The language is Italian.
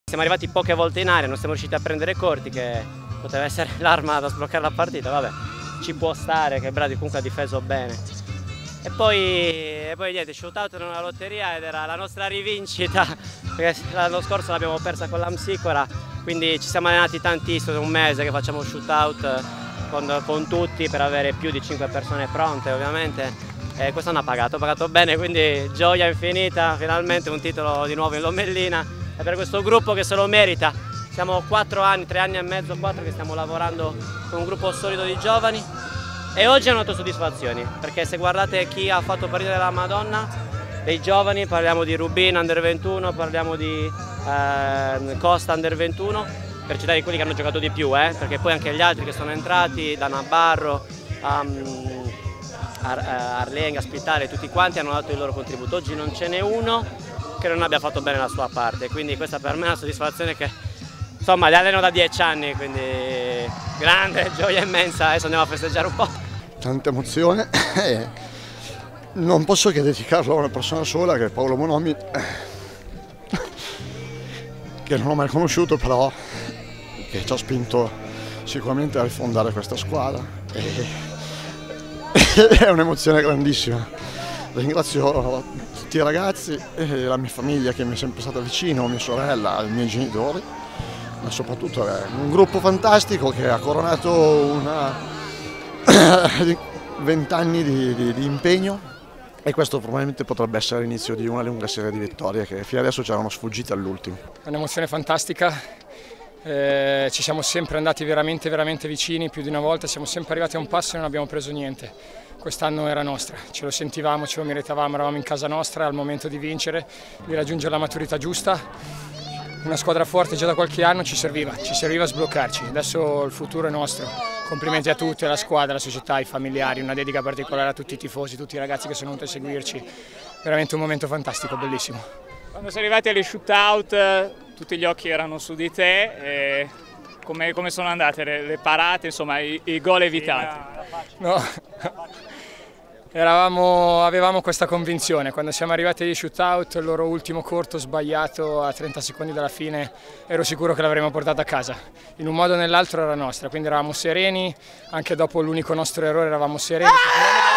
Siamo arrivati poche volte in aria, non siamo riusciti a prendere corti, che poteva essere l'arma da sbloccare la partita, vabbè, ci può stare che Brady comunque ha difeso bene. E poi niente, shootout era una lotteria ed era la nostra rivincita, perché l'anno scorso l'abbiamo persa con l'Amsicora, quindi ci siamo allenati tantissimo, è un mese che facciamo shootout con tutti per avere più di 5 persone pronte ovviamente. E quest'anno ha pagato bene, quindi gioia infinita, finalmente un titolo di nuovo in Lomellina. E per questo gruppo che se lo merita, siamo 4 anni, 3 anni e mezzo, 4 che stiamo lavorando con un gruppo solido di giovani e oggi hanno dato soddisfazioni, perché se guardate chi ha fatto partire della Madonna, dei giovani, parliamo di Rubin Under 21, parliamo di Costa Under 21, per citare quelli che hanno giocato di più, perché poi anche gli altri che sono entrati, da Nabarro, Arlenga, Spitale, tutti quanti hanno dato il loro contributo. Oggi non ce n'è uno che non abbia fatto bene la sua parte, quindi questa per me è una soddisfazione che insomma li alleno da 10 anni, quindi grande, gioia immensa. Adesso andiamo a festeggiare un po'. Tanta emozione, non posso che dedicarlo a una persona sola, che è Paolo Bonomi, che non ho mai conosciuto, però che ci ha spinto sicuramente a rifondare questa squadra. È un'emozione grandissima. Ringrazio tutti i ragazzi e la mia famiglia che mi è sempre stata vicino, mia sorella, i miei genitori, ma soprattutto è un gruppo fantastico che ha coronato 20 anni di impegno, e questo probabilmente potrebbe essere l'inizio di una lunga serie di vittorie che fino adesso ci erano sfuggite all'ultimo. È un'emozione fantastica, ci siamo sempre andati veramente vicini, più di una volta, siamo sempre arrivati a un passo e non abbiamo preso niente. Quest'anno era nostra, ce lo sentivamo, ce lo meritavamo, eravamo in casa nostra, al momento di vincere, di raggiungere la maturità giusta. Una squadra forte già da qualche anno ci serviva a sbloccarci, adesso il futuro è nostro. Complimenti a tutti, alla squadra, alla società, ai familiari, una dedica particolare a tutti i tifosi, tutti i ragazzi che sono venuti a seguirci, veramente un momento fantastico, bellissimo. Quando sei arrivati agli shootout tutti gli occhi erano su di te, e come sono andate le parate, insomma i gol evitati? No. Avevamo questa convinzione, quando siamo arrivati agli shootout, il loro ultimo corto sbagliato a 30 secondi dalla fine, ero sicuro che l'avremmo portata a casa, in un modo o nell'altro era nostra, quindi eravamo sereni, anche dopo l'unico nostro errore eravamo sereni.